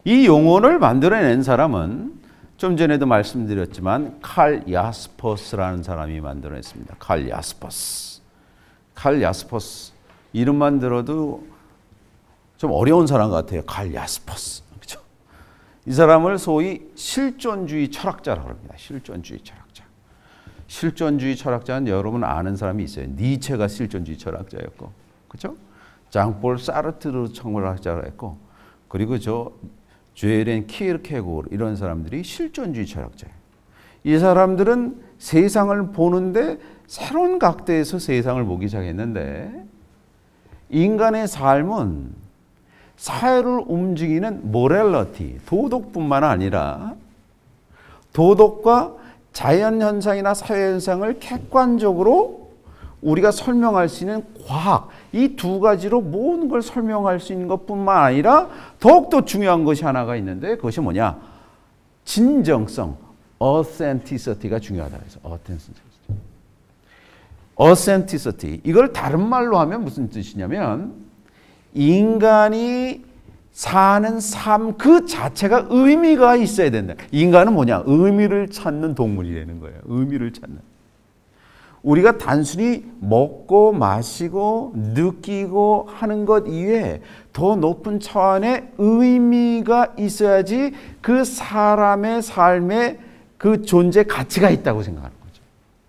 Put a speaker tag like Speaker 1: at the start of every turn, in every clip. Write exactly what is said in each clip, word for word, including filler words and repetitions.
Speaker 1: 이 용어를 만들어낸 사람은 좀 전에도 말씀드렸지만 칼 야스퍼스라는 사람이 만들어냈습니다. 칼 야스퍼스. 칼 야스퍼스. 이름만 들어도 좀 어려운 사람 같아요. 칼 야스퍼스. 그렇죠? 이 사람을 소위 실존주의 철학자라고 합니다. 실존주의 철학자. 실존주의 철학자는 여러분 아는 사람이 있어요. 니체가 실존주의 철학자였고, 그렇죠? 장폴 사르트르 철학자가 했고, 그리고 저 죄렌 키르케고르 이런 사람들이 실존주의 철학자예요. 이 사람들은 세상을 보는데 새로운 각도에서 세상을 보기 시작했는데, 인간의 삶은 사회를 움직이는 모럴리티, 도덕뿐만 아니라 도덕과 자연현상이나 사회현상을 객관적으로 우리가 설명할 수 있는 과학, 이 두 가지로 모든 걸 설명할 수 있는 것뿐만 아니라 더욱더 중요한 것이 하나가 있는데, 그것이 뭐냐? 진정성, authenticity가 중요하다. 그래서 authenticity. authenticity. 이걸 다른 말로 하면 무슨 뜻이냐면, 인간이 사는 삶 그 자체가 의미가 있어야 된다. 인간은 뭐냐? 의미를 찾는 동물이라는 거예요. 의미를 찾는. 우리가 단순히 먹고 마시고 느끼고 하는 것 이외에 더 높은 차원의 의미가 있어야지 그 사람의 삶에 그 존재 가치가 있다고 생각하는 거죠.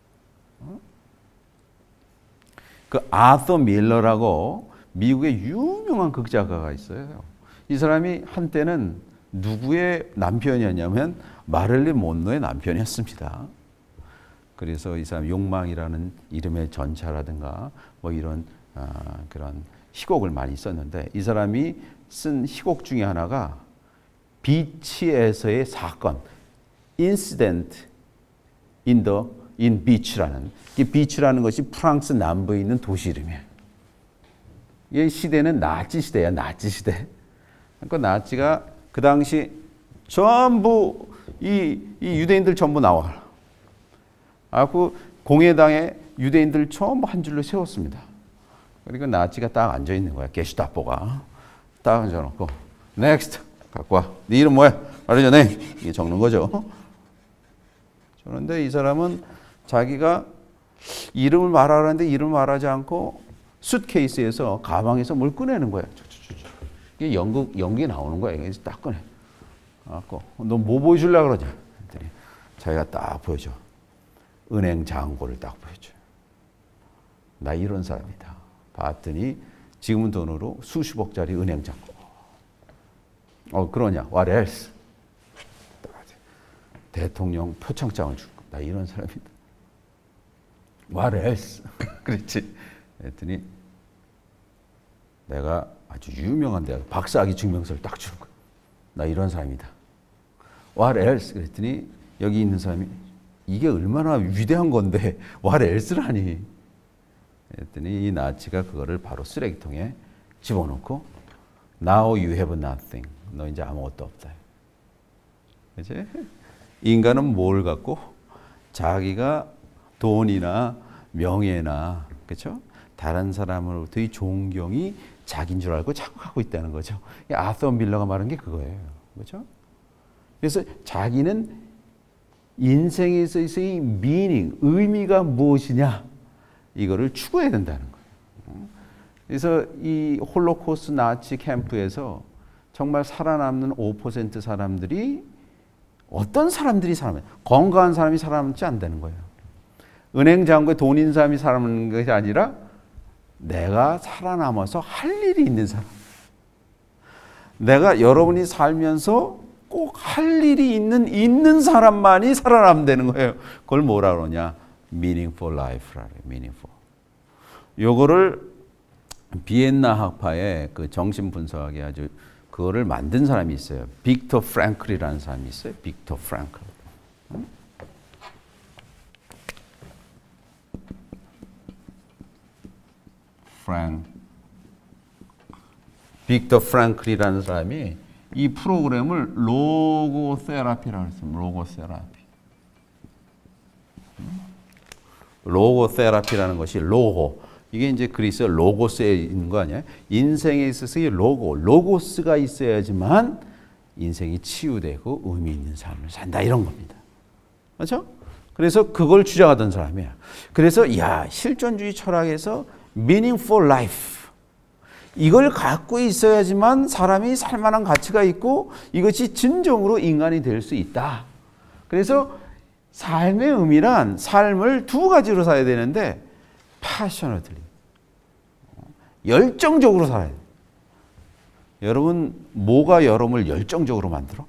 Speaker 1: 그 아서 밀러라고 미국의 유명한 극작가가 있어요. 이 사람이 한때는 누구의 남편이었냐면 마릴린 몬로의 남편이었습니다. 그래서 이 사람 욕망이라는 이름의 전차라든가 뭐 이런 아, 그런 희곡을 많이 썼는데, 이 사람이 쓴 희곡 중에 하나가 비치에서의 사건, incident in the in beach라는, 이 비치라는 것이 프랑스 남부에 있는 도시 이름이에요. 이 시대는 나치 시대야, 나치 시대. 그러니까 나치가 그 당시 전부 이, 이 유대인들 전부 나와. 아, 그 공회당에 유대인들 처음 한 줄로 세웠습니다. 그러니까 나치가 딱 앉아 있는 거야. 게슈타포가 딱 앉아놓고 넥스트 갖고 와. 네 이름 뭐야? 말해줘. 네. 이게 적는 거죠. 그런데 이 사람은 자기가 이름을 말하라는데 이름을 말하지 않고 숫케이스에서 가방에서 뭘 꺼내는 거야. 이게 연극 연기 나오는 거야. 그래서 딱 꺼내. 갖고 너 뭐 보여주려고 그러냐? 했더니 자기가 딱 보여줘. 은행 잔고를 딱 보여줘요. 나 이런 사람이다. 봤더니 지금은 돈으로 수십억짜리 은행 잔고. 어, 그러냐? What else? 대통령 표창장을 줄 거. 나 이런 사람이다. What else? 그렇지. 했더니 내가 아주 유명한 대학 박사학위 증명서를 딱 주는 거야. 나 이런 사람이다. What else? 그랬더니 여기 있는 사람이 이게 얼마나 위대한 건데 what else라니. 했더니 이 나치가 그거를 바로 쓰레기통에 집어넣고 Now you have nothing. 너 이제 아무것도 없다. 그치? 인간은 뭘 갖고? 자기가 돈이나 명예나, 그렇죠? 다른 사람으로부터의 존경이 자기인 줄 알고 착각하고 있다는 거죠. 아서 밀러가 말한 게 그거예요. 그렇죠? 그래서 자기는 인생에서 있어의 미닝, 의미가 무엇이냐, 이거를 추구해야 된다는 거예요. 그래서 이 홀로코스트 나치 캠프에서 정말 살아남는 오 퍼센트 사람들이 어떤 사람들이 살아남아요? 건강한 사람이 살아남지 않는다는 거예요. 은행 잔고에 돈 있는 사람이 살아남는 것이 아니라 내가 살아남아서 할 일이 있는 사람. 내가 여러분이 살면서 꼭 할 일이 있는 있는 사람만이 살아남는 거예요. 그걸 뭐라 그러냐? meaningful life라 그래요. meaningful. 요거를 비엔나 학파의 그 정신 분석학이 아주 그거를 만든 사람이 있어요. 빅터 프랭클이라는 사람이 있어요. 빅터 프랭클. 프랭. 빅터 프랭클이라는 사람이 이 프로그램을 로고 세라피라고 했습니다. 로고 세라피. 로고 세라피라는 것이 로고. 이게 이제 그리스 로고스에 있는 거 아니에요? 인생에 있어서의 로고, 로고스가 있어야지만 인생이 치유되고 의미 있는 삶을 산다 이런 겁니다. 그렇죠? 그래서 그걸 주장하던 사람이야. 그래서 야, 실존주의 철학에서 meaningful life 이걸 갖고 있어야지만 사람이 살만한 가치가 있고 이것이 진정으로 인간이 될 수 있다. 그래서 삶의 의미란 삶을 두 가지로 살아야 되는데 passionately 열정적으로 살아야 돼. 여러분 뭐가 여러분을 열정적으로 만들어?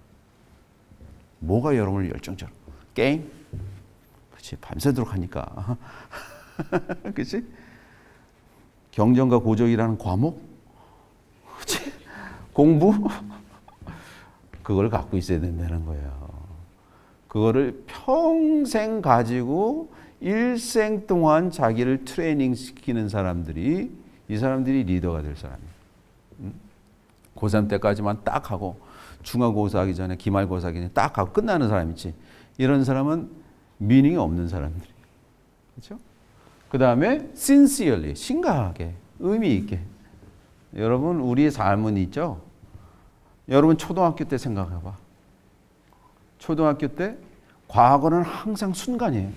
Speaker 1: 뭐가 여러분을 열정적으로? 게임? 그렇지. 밤새도록 하니까. 그렇지? 경전과 고적이라는 과목? 그렇지? 공부? 그걸 갖고 있어야 된다는 거예요. 그거를 평생 가지고 일생 동안 자기를 트레이닝 시키는 사람들이 이 사람들이 리더가 될 사람이에요. 고삼 때까지만 딱 하고 중간고사 하기 전에 기말고사 하기 전에 딱 하고 끝나는 사람 있지. 이런 사람은 미닝이 없는 사람들이에요. 그렇죠? 그 다음에 sincerely, 심각하게, 의미 있게. 여러분 우리의 삶은 있죠? 여러분 초등학교 때 생각해봐. 초등학교 때 과거는 항상 순간이에요.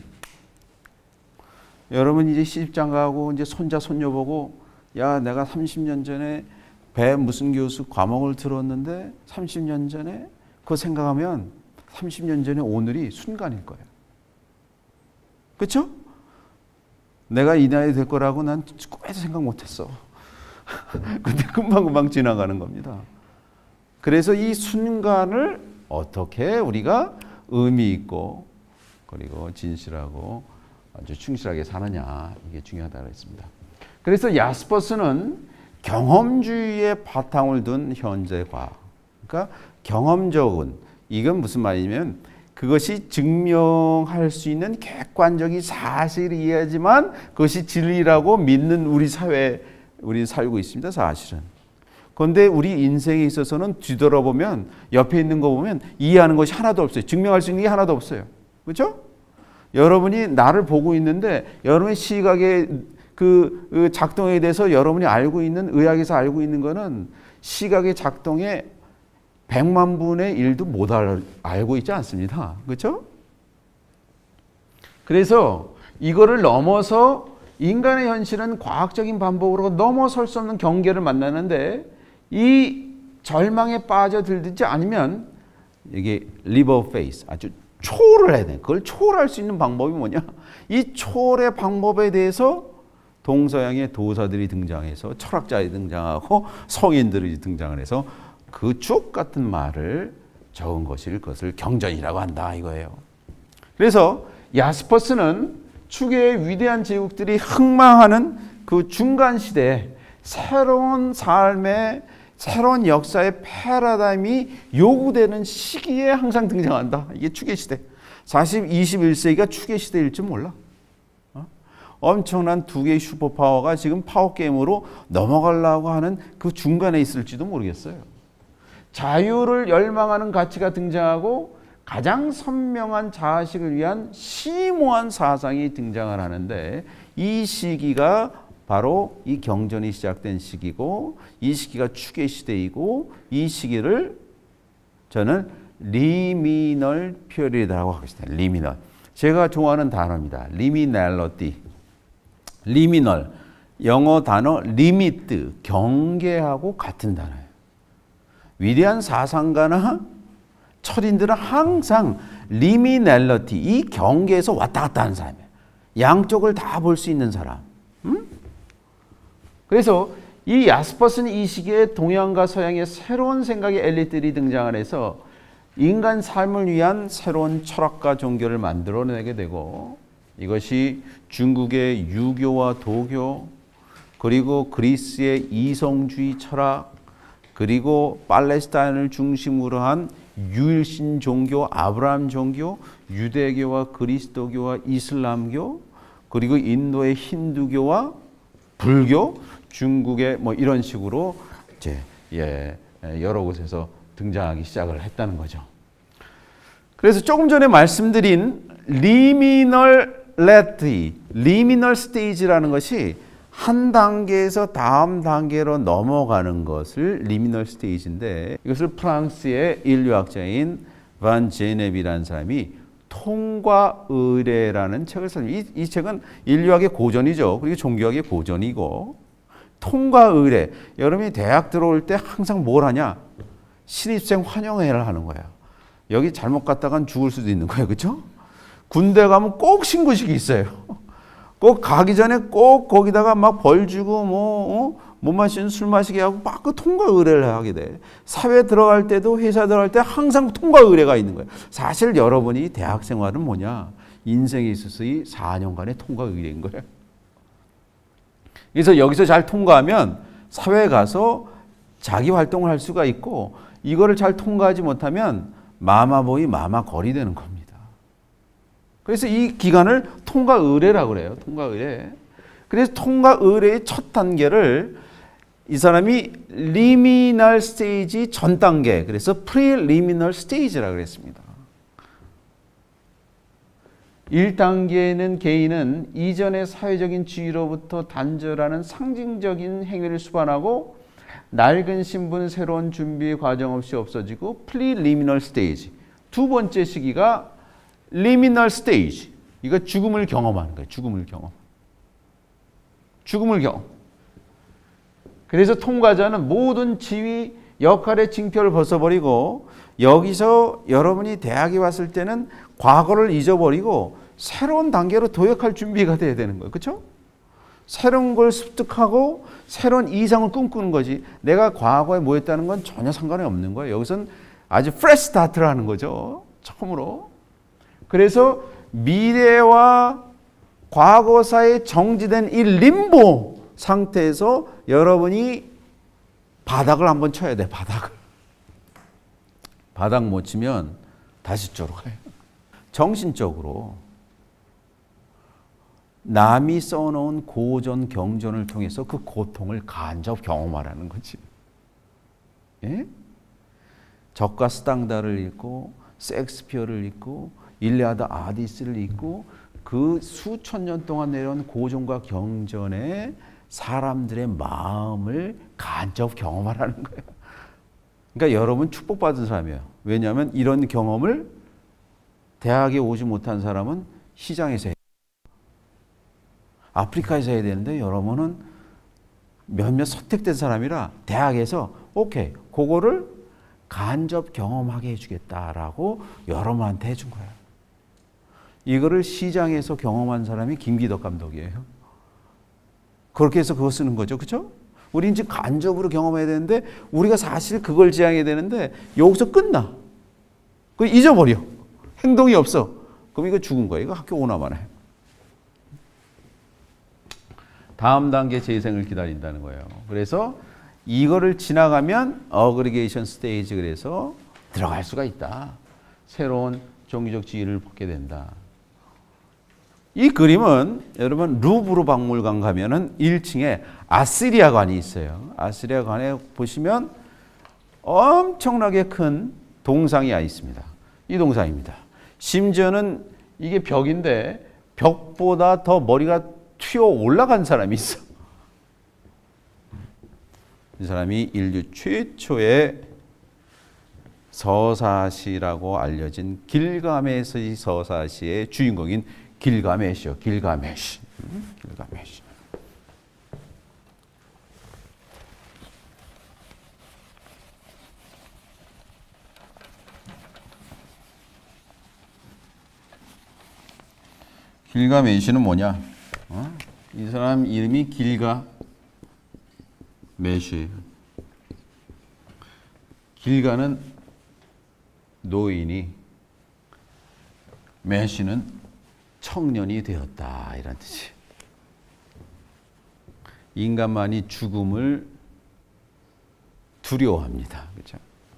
Speaker 1: 여러분 이제 시집장 가고 이제 손자 손녀 보고 야 내가 삼십 년 전에 배 무슨 교수 과목을 들었는데 삼십 년 전에 그거 생각하면 삼십 년 전에 오늘이 순간일 거예요. 그렇죠? 내가 이 나이 될 거라고 난 꿈에도 생각 못했어. 근데 금방금방 지나가는 겁니다. 그래서 이 순간을 어떻게 우리가 의미 있고 그리고 진실하고 아주 충실하게 사느냐 이게 중요하다고 했습니다. 그래서 야스퍼스는 경험주의의 바탕을 둔 현재 과학. 그러니까 경험적은 이건 무슨 말이냐면 그것이 증명할 수 있는 객관적인 사실이어야지만 그것이 진리라고 믿는 우리 사회에 우리 살고 있습니다. 사실은. 그런데 우리 인생에 있어서는 뒤돌아보면 옆에 있는 거 보면 이해하는 것이 하나도 없어요. 증명할 수 있는 게 하나도 없어요. 그렇죠? 여러분이 나를 보고 있는데 여러분의 시각의 그 작동에 대해서 여러분이 알고 있는 의학에서 알고 있는 거는 시각의 작동에 백만 분의 일도 못 알, 알고 있지 않습니다. 그렇죠? 그래서 이거를 넘어서 인간의 현실은 과학적인 반복으로 넘어설 수 없는 경계를 만나는데 이 절망에 빠져들지 않으면 이게 리버 페이스 아주 초월을 해야 돼. 그걸 초월할 수 있는 방법이 뭐냐? 이 초월의 방법에 대해서 동서양의 도사들이 등장해서 철학자들이 등장하고 성인들이 등장을 해서 그 쭉 같은 말을 적은 것이 그것을 경전이라고 한다 이거예요. 그래서 야스퍼스는 추계의 위대한 제국들이 흥망하는 그 중간 시대에 새로운 삶의 새로운 역사의 패러다임이 요구되는 시기에 항상 등장한다. 이게 추계 시대. 사실 이십일 세기가 추계 시대일지 몰라. 어? 엄청난 두 개의 슈퍼파워가 지금 파워게임으로 넘어가려고 하는 그 중간에 있을지도 모르겠어요. 자유를 열망하는 가치가 등장하고 가장 선명한 자아식을 위한 심오한 사상이 등장을 하는데 이 시기가 바로 이 경전이 시작된 시기고 이 시기가 추계 시대이고 이 시기를 저는 리미널 피어리드라고 하겠습니다. 리미널. 제가 좋아하는 단어입니다. 리미널러티. 리미널. 영어 단어 리미트. 경계하고 같은 단어예요. 위대한 사상가나 철인들은 항상 리미널러티. 이 경계에서 왔다 갔다 하는 사람이에요. 양쪽을 다 볼 수 있는 사람. 음? 그래서 이 야스퍼스는 이 시기에 동양과 서양의 새로운 생각의 엘리트들이 등장을 해서 인간 삶을 위한 새로운 철학과 종교를 만들어내게 되고 이것이 중국의 유교와 도교 그리고 그리스의 이성주의 철학 그리고 팔레스타인을 중심으로 한 유일신 종교, 아브라함 종교, 유대교와 그리스도교와 이슬람교 그리고 인도의 힌두교와 불교 중국의 뭐 이런 식으로 이제 예, 여러 곳에서 등장하기 시작을 했다는 거죠. 그래서 조금 전에 말씀드린 리미널 레티, 리미널 스테이지라는 것이 한 단계에서 다음 단계로 넘어가는 것을 리미널 스테이지인데 이것을 프랑스의 인류학자인 반 제네비라는 사람이 통과 의례라는 책을 썼습니다. 이, 이 책은 인류학의 고전이죠. 그리고 종교학의 고전이고 통과 의례. 여러분이 대학 들어올 때 항상 뭘 하냐? 신입생 환영회를 하는 거예요. 여기 잘못 갔다간 죽을 수도 있는 거예요. 그렇죠? 군대 가면 꼭 신고식이 있어요. 꼭 가기 전에 꼭 거기다가 막 벌 주고 뭐 어? 못 마시는 술 마시게 하고 막 그 통과 의례를 하게 돼. 사회 들어갈 때도 회사 들어갈 때 항상 통과 의례가 있는 거예요. 사실 여러분이 대학 생활은 뭐냐? 인생에 있어서 이 사 년간의 통과 의례인 거예요. 그래서 여기서 잘 통과하면 사회에 가서 자기 활동을 할 수가 있고 이거를 잘 통과하지 못하면 마마보이 마마거리 되는 겁니다. 그래서 이 기간을 통과 의례라고 그래요. 통과 의례. 그래서 통과 의례의 첫 단계를 이 사람이 리미널 스테이지 전 단계, 그래서 프리리미널 스테이지라고 그랬습니다. 일 단계는 개인은 이전의 사회적인 지위로부터 단절하는 상징적인 행위를 수반하고 낡은 신분, 새로운 준비 과정 없이 없어지고 프리리미널 스테이지. 두 번째 시기가 리미널 스테이지. 이거 죽음을 경험하는 거예요. 죽음을 경험. 죽음을 경험. 그래서 통과자는 모든 지위, 역할의 징표를 벗어버리고 여기서 여러분이 대학에 왔을 때는 과거를 잊어버리고 새로운 단계로 도약할 준비가 돼야 되는 거예요. 그렇죠? 새로운 걸 습득하고 새로운 이상을 꿈꾸는 거지. 내가 과거에 뭐 했다는 건 전혀 상관이 없는 거예요. 여기서는 아주 프레시 스타트를 하는 거죠. 처음으로. 그래서 미래와 과거 사이에 정지된 이 림보 상태에서 여러분이 바닥을 한번 쳐야 돼. 바닥을. 바닥 못 치면 다시 쫄아가요. 정신적으로 남이 써놓은 고전 경전을 통해서 그 고통을 간접 경험하라는 거지. 예? 적과 스탕다를 읽고 섹스피어를 읽고 일리아드 아디스를 읽고 그 수천 년 동안 내려온 고전과 경전에 사람들의 마음을 간접 경험하라는 거예요. 그러니까 여러분 축복받은 사람이에요. 왜냐하면 이런 경험을 대학에 오지 못한 사람은 시장에서 해요. 아프리카에서 해야 되는데 여러분은 몇몇 선택된 사람이라 대학에서 오케이, 그거를 간접 경험하게 해주겠다라고 여러분한테 해준 거예요. 이거를 시장에서 경험한 사람이 김기덕 감독이에요. 그렇게 해서 그거 쓰는 거죠. 그렇죠? 우리는 지금 간접으로 경험해야 되는데 우리가 사실 그걸 지향해야 되는데 여기서 끝나. 그거 잊어버려. 행동이 없어. 그럼 이거 죽은 거예요. 이거 학교 오나마나 해. 다음 단계 재생을 기다린다는 거예요. 그래서 이거를 지나가면 어그리게이션 스테이지, 그래서 들어갈 수가 있다. 새로운 종교적 지위를 받게 된다. 이 그림은 여러분 루브르 박물관 가면은 일 층에 아시리아관이 있어요. 아시리아관에 보시면 엄청나게 큰 동상이 있습니다. 이 동상입니다. 심지어는 이게 벽인데 벽보다 더 머리가 튀어 올라간 사람이 있어. 이 사람이 인류 최초의 서사시라고 알려진 길가메시 서사시의 주인공인 길가메시요. 길가메시. 음? 길가메시. 길가메시는 뭐냐? 어? 이 사람 이름이 길가메시예요. 길가는 노인이, 메시는 청년이 되었다, 이런 뜻이에요. 인간만이 죽음을 두려워합니다. 그렇죠?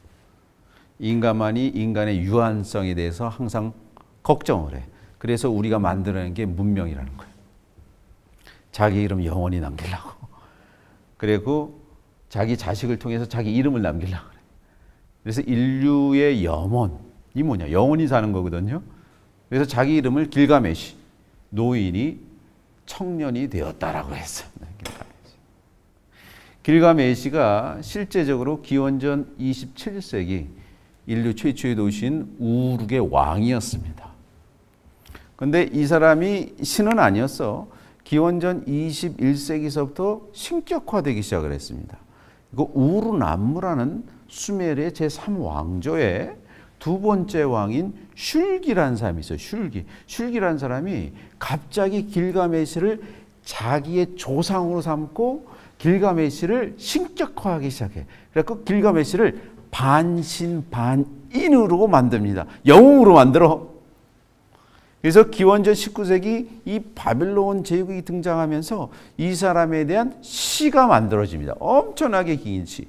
Speaker 1: 인간만이 인간의 유한성에 대해서 항상 걱정을 해. 그래서 우리가 만들어낸 게 문명이라는 거예요. 자기 이름 영원히 남기려고. 그리고 자기 자식을 통해서 자기 이름을 남기려고 그래. 그래서 인류의 염원이 뭐냐? 영원히 사는 거거든요. 그래서 자기 이름을 길가메시, 노인이 청년이 되었다라고 했어요. 길가메시가 실제적으로 기원전 이십칠 세기 인류 최초의 도시인 우르의 왕이었습니다. 그런데 이 사람이 신은 아니었어. 기원전 이십일 세기서부터 신격화되기 시작을 했습니다. 이거 우르남무라는 수메르의 제삼 왕조의 두 번째 왕인 슐기라는 사람이 있어요. 슐기. 슐기라는 사람이 갑자기 길가메시를 자기의 조상으로 삼고 길가메시를 신격화하기 시작해. 그래서 길가메시를 반신반인으로 만듭니다. 영웅으로 만들어. 그래서 기원전 십구 세기 이 바빌론 제국이 등장하면서 이 사람에 대한 시가 만들어집니다. 엄청나게 긴 시.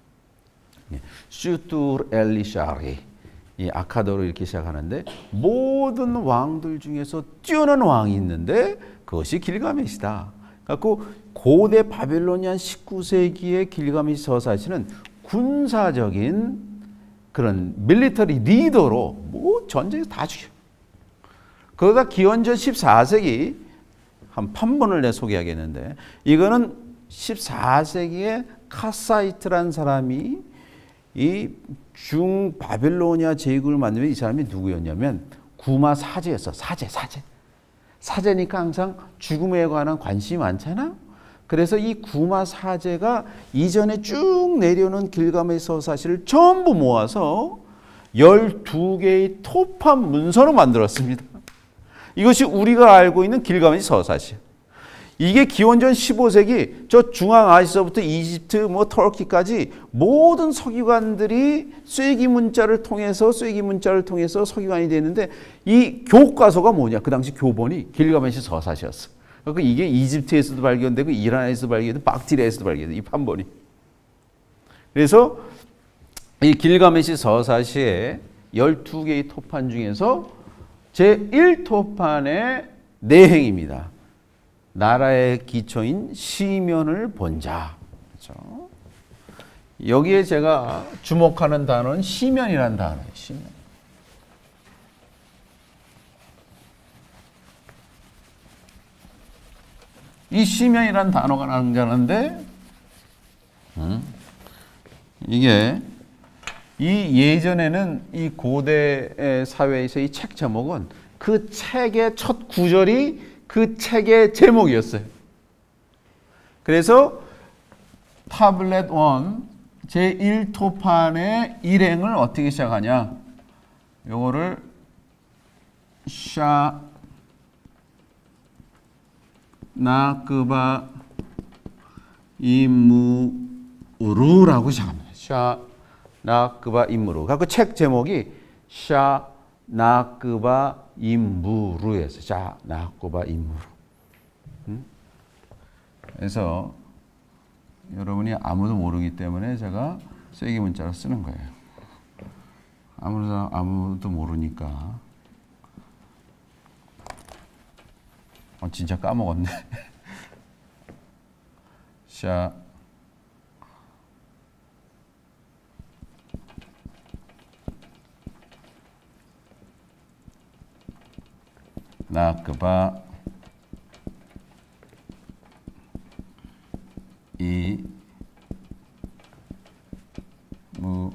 Speaker 1: 슈투르 엘리샤리, 이 아카도로 이렇게 시작하는데 모든 왕들 중에서 뛰어난 왕이 있는데 그것이 길가메시다. 그래서 고대 바빌로니안 십구 세기의 길가메시 서사시는 군사적인 그런 밀리터리 리더로 뭐 전쟁에서 다 죽여. 그러다 기원전 십사 세기 한 판본을 내 소개하겠는데 이거는 십사 세기에 카사이트라는 사람이 이 중바빌로니아 제국을 만들면 이 사람이 누구였냐면 구마 사제였어. 사제, 사제. 사제니까 항상 죽음에 관한 관심이 많잖아. 그래서 이 구마 사제가 이전에 쭉 내려오는 길가메시 서사시를 전부 모아서 열두 개의 토판 문서로 만들었습니다. 이것이 우리가 알고 있는 길가메시 서사시. 이게 기원전 십오 세기 저 중앙아시아부터 이집트 뭐 터키까지 모든 서기관들이 쐐기 문자를 통해서 쐐기 문자를 통해서 서기관이 되는데 이 교과서가 뭐냐? 그 당시 교본이 길가메시 서사시였어. 그러니까 이게 이집트에서도 발견되고 이란에서도 발견되고 박티리아에서도 발견돼 이 판본이. 그래서 이 길가메시 서사시의 열두 개의 토판 중에서 제일 토판의 내행입니다. 나라의 기초인 시면을 본 자. 그렇죠? 여기에 제가 주목하는 단어는 시면이라는 단어예요. 시면. 이 시면이라는 단어가 나오는데 음, 이게 이 예전에는 이 고대 사회에서 이 책 제목은 그 책의 첫 구절이 그 책의 제목이었어요. 그래서 타블렛 일 제일 토판의 일행을 어떻게 시작하냐? 요거를 샤 나크바 임무루라고 시작합니다. 샤 나크바 임무루. 그 책 제목이 샤 나크바 임무루에서 자 나크바 임무루. 음? 그래서 여러분이 아무도 모르기 때문에 제가 쐐기 문자로 쓰는 거예요. 아무도 아무도 모르니까. 어, 진짜 까먹었네. 샤 나크바 이 무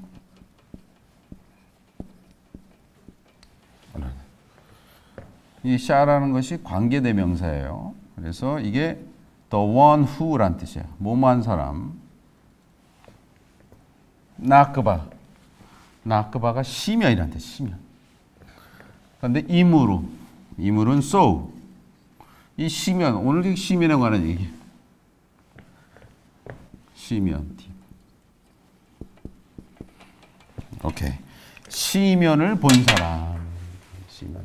Speaker 1: 이 샤라는 것이 관계대명사예요. 그래서 이게 the one who란 뜻이야. 뭐뭐한 사람. 나크바. 나크바가 시면이란 뜻. 시면. 그런데 이무루. 이물은 so. 이 시면, 오늘 시면에 관한 얘기. 시면. 오케이. 시면을 본 사람. 시면.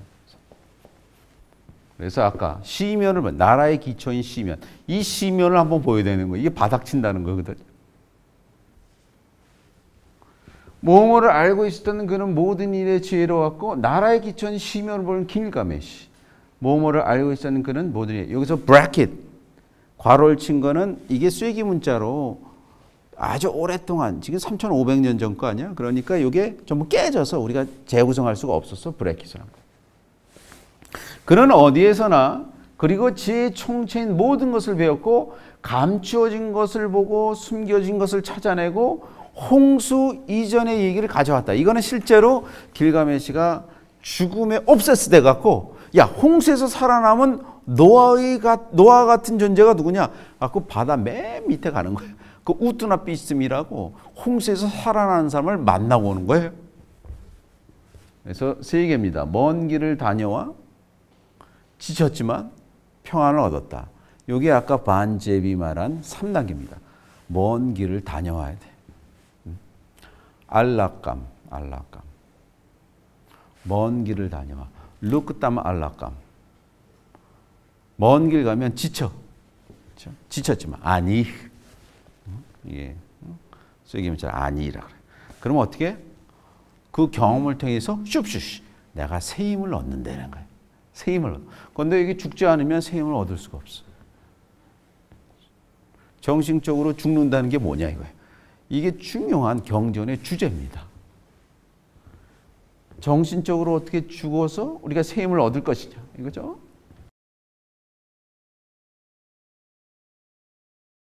Speaker 1: 그래서 아까 시면을 본, 나라의 기초인 시면. 이 시면을 한번 보여야 되는 거예요. 이게 바닥친다는 거거든. 뭐뭐를 알고 있었던 그는 모든 일에 지혜로웠고 나라의 기초인 시면을 보는 길가메시. 뭐뭐를 알고 있었던 그는 모든 일. 여기서 브래킷 괄호를 친 거는 이게 쐐기 문자로 아주 오랫동안 지금 삼천오백 년 전 거 아니야? 그러니까 이게 전부 깨져서 우리가 재구성할 수가 없었어. 브래킷을 한 거. 그는 어디에서나 그리고 제 총체인 모든 것을 배웠고 감추어진 것을 보고 숨겨진 것을 찾아내고 홍수 이전의 얘기를 가져왔다. 이거는 실제로 길가메시가 죽음에 옵세스 돼 갖고 야 홍수에서 살아남은 노아의 노아 같은 존재가 누구냐? 아, 그 바다 맨 밑에 가는 거예요. 그 우뚜나비스미라고 홍수에서 살아나는 사람을 만나고 오는 거예요. 그래서 세 개입니다. 먼 길을 다녀와 지쳤지만 평안을 얻었다. 이게 아까 반제비 말한 삼 단계입니다. 먼 길을 다녀와야 돼. 알라감, 알라감. 먼 길을 다녀와. 루크땀 알라감. 먼 길 가면 지쳐. 그렇죠? 지쳤지만 아니. 예. 쓰기면처럼 아니라 그래. 그럼 어떻게? 그 경험을 통해서 슉슉 내가 새 힘을 얻는다는 거예요. 새 힘을 얻어. 그런데 이게 죽지 않으면 새 힘을 얻을 수가 없어. 정신적으로 죽는다는 게 뭐냐 이거예요. 이게 중요한 경전의 주제입니다. 정신적으로 어떻게 죽어서 우리가 새 힘을 얻을 것이냐 이거죠.